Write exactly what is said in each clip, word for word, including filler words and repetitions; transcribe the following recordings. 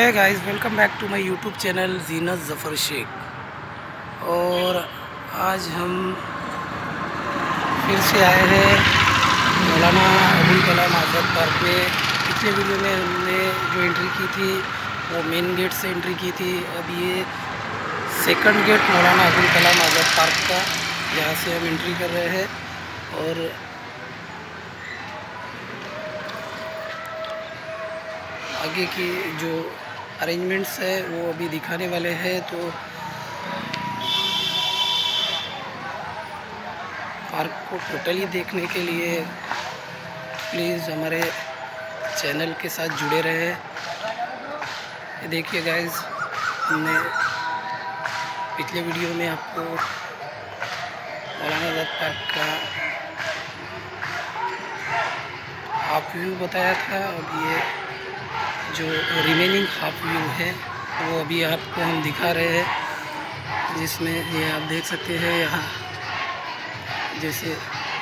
Hi guys, welcome back to my YouTube channel Zeenat Zafar Shaikh. और आज हम फिर से आए हैं मौलाना अबुल कलाम आज़ाद पार्क में। पिछले वीडियो में हमने जो एंट्री की थी वो मेन गेट से एंट्री की थी। अब ये second gate Maulana Abul Kalam Azad park का, यहाँ से हम एंट्री कर रहे हैं। और आगे की जो अरेंजमेंट्स है वो अभी दिखाने वाले हैं। तो पार्क को टोटली देखने के लिए प्लीज़ हमारे चैनल के साथ जुड़े रहे। ये देखिए गाइस, हमने पिछले वीडियो में आपको मौलाना आज़ाद पार्क का हाफ व्यू बताया था। अब ये जो रिमेनिंग हाफ व्यू है वो अभी आपको हम दिखा रहे हैं, जिसमें ये आप देख सकते हैं। यहाँ जैसे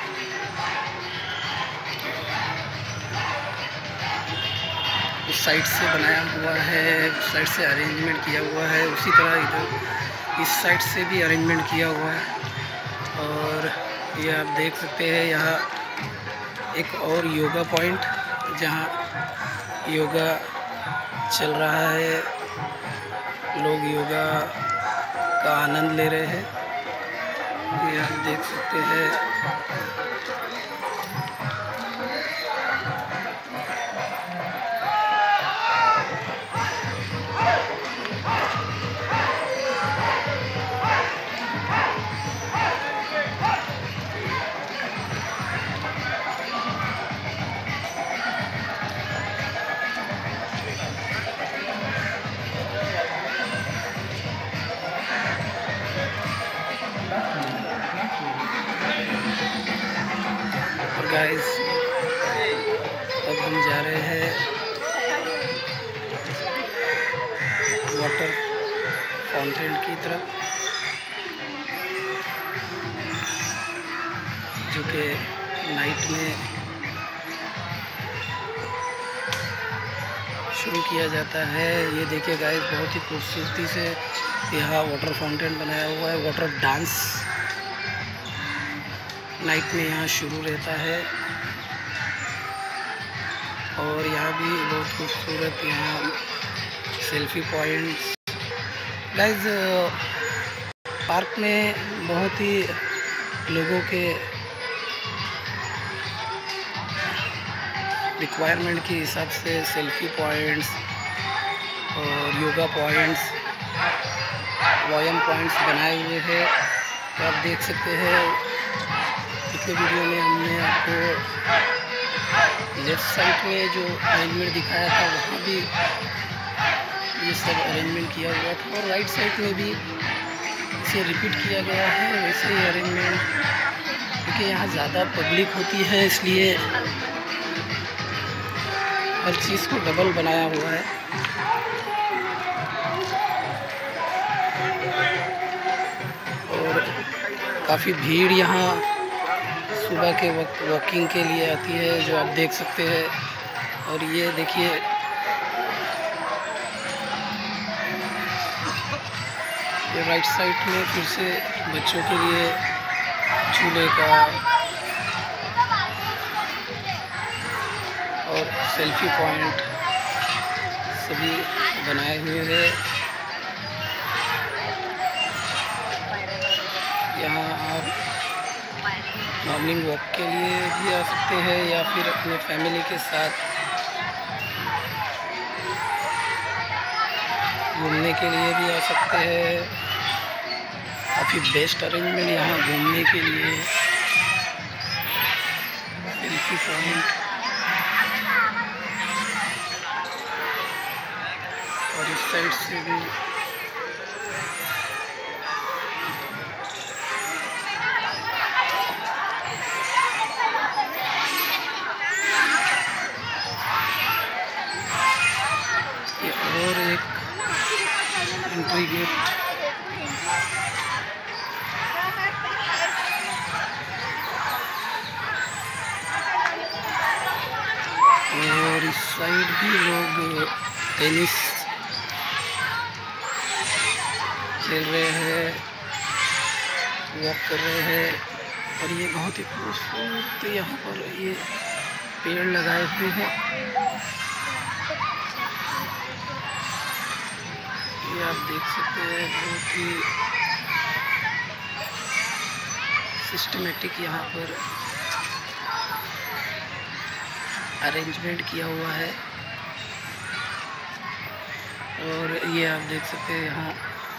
उस साइड से बनाया हुआ है, उस साइड से अरेंजमेंट किया हुआ है, उसी तरह इधर इस साइड से भी अरेंजमेंट किया हुआ है। और ये आप देख सकते हैं यहाँ एक और योगा पॉइंट, जहाँ योगा चल रहा है, लोग योगा का आनंद ले रहे हैं। ये आप देख सकते हैं। गाइस, अब हम जा रहे हैं वाटर फाउंटेन की तरफ, जो कि नाइट में शुरू किया जाता है। ये देखिए गाइस, बहुत ही खूबसूरती से यहाँ वाटर फाउंटेन बनाया हुआ है। वाटर डांस नाइट में यहाँ शुरू रहता है। और यहाँ भी बहुत खूबसूरत यहाँ सेल्फी पॉइंट्स। गाइस, पार्क में बहुत ही लोगों के रिक्वायरमेंट के हिसाब से सेल्फी पॉइंट्स और योगा पॉइंट्स, व्यायाम पॉइंट्स बनाए हुए हैं। तो आप देख सकते हैं, पिछले वीडियो में हमने आपको लेफ़्ट साइड में जो अरेंजमेंट दिखाया था वहाँ भी ये सब अरेंजमेंट किया हुआ था, और राइट साइड में भी इसे रिपीट किया गया है वैसे ही अरेंजमेंट। क्योंकि यहाँ ज़्यादा पब्लिक होती है, इसलिए हर चीज़ को डबल बनाया हुआ है। और काफ़ी भीड़ यहाँ सुबह के वक्त वॉकिंग के लिए आती है, जो आप देख सकते हैं। और ये देखिए, ये राइट साइड में फिर से बच्चों के लिए झूले का और सेल्फी पॉइंट सभी बनाए हुए हैं। यहाँ आप मॉर्निंग वॉक के लिए भी आ सकते हैं, या फिर अपने फैमिली के साथ घूमने के लिए भी आ सकते हैं। काफ़ी बेस्ट अरेंजमेंट यहाँ घूमने के लिए। सेल्फी पॉइंट और इस साइड से भी और एक एंट्री गेट। और इस साइड भी लोग टेनिस खेल रहे हैं, वॉक कर रहे हैं। और ये बहुत ही खूबसूरत यहाँ पर ये पेड़ लगाए हुए हैं। ये आप देख सकते हैं, बहुत ही सिस्टमेटिक यहाँ पर अरेंजमेंट किया हुआ है। और ये आप देख सकते हैं यहाँ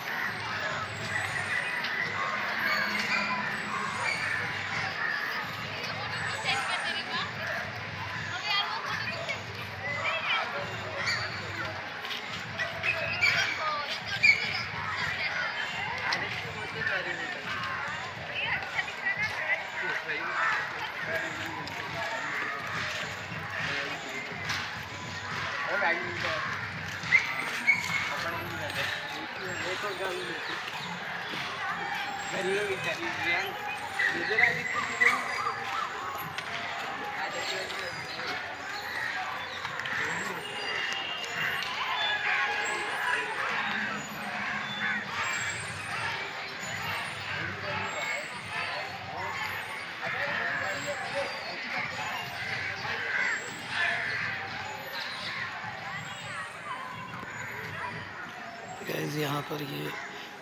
गाइस यहाँ पर ये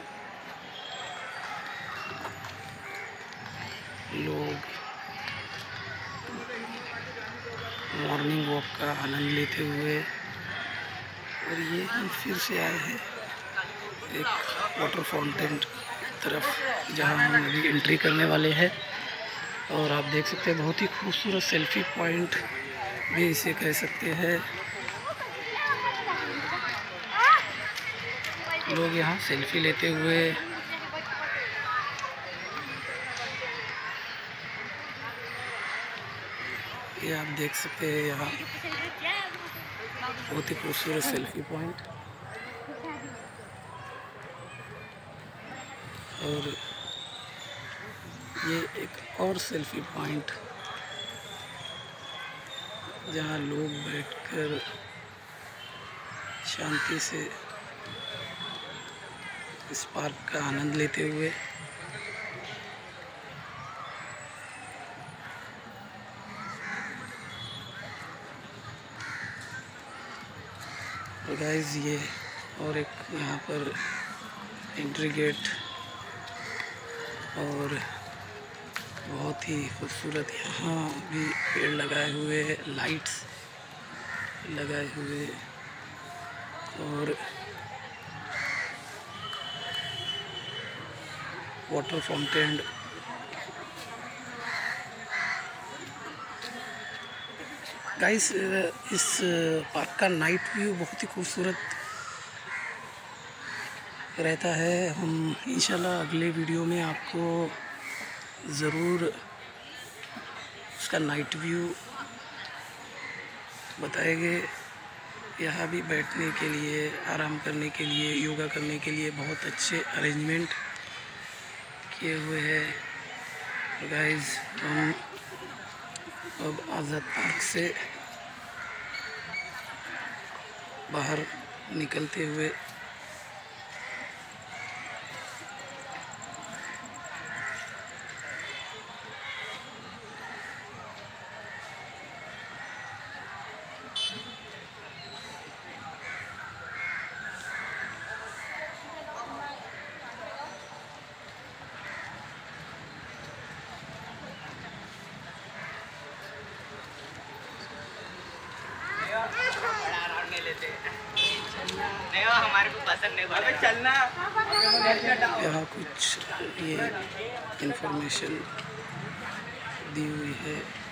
लोग मॉर्निंग वॉक का आनंद लेते हुए, और ये हम फिर से आए हैं एक वाटर फाउंटेन तरफ, जहाँ हम अभी एंट्री करने वाले हैं। और आप देख सकते हैं बहुत ही खूबसूरत सेल्फी पॉइंट भी इसे कह सकते हैं। लोग यहाँ सेल्फी लेते हुए, ये आप देख सकते हैं यहाँ बहुत ही खूबसूरत सेल्फी पॉइंट। और ये एक और सेल्फी पॉइंट जहाँ लोग बैठकर शांति से इस पार्क का आनंद लेते हुए। गाइस ये और एक यहाँ पर एंट्री गेट, और बहुत ही खूबसूरत यहाँ भी पेड़ लगाए हुए, लाइट्स लगाए हुए, और वाटर फाउंटेन। गाइस इस पार्क का नाइट व्यू बहुत ही खूबसूरत रहता है। हम इंशाल्लाह अगले वीडियो में आपको ज़रूर उसका नाइट व्यू बताएंगे। यहाँ भी बैठने के लिए, आराम करने के लिए, योगा करने के लिए बहुत अच्छे अरेंजमेंट किए हुए हैं। गाइस हम अब आज़ाद पार्क से बाहर निकलते हुए नहीं हमारे को पसंद नहीं चलना। यहाँ कुछ ये इंफॉर्मेशन दी हुई है।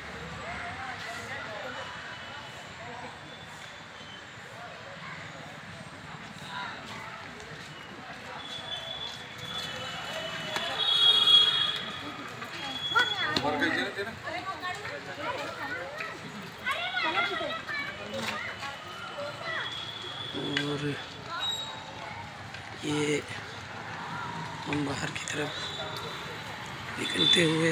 और ये हम बाहर की तरफ निकलते हुए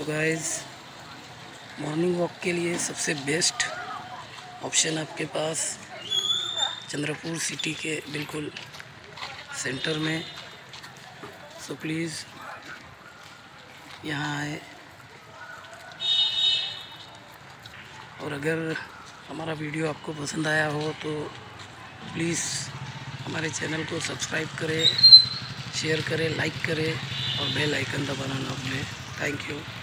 सो गाइस, मॉर्निंग वॉक के लिए सबसे बेस्ट ऑप्शन आपके पास चंद्रपुर सिटी के बिल्कुल सेंटर में। सो प्लीज़ यहाँ आए, और अगर हमारा वीडियो आपको पसंद आया हो तो प्लीज़ हमारे चैनल को सब्सक्राइब करें, शेयर करें, लाइक करें और बेल आइकन दबाना ना भूलें। Thank you.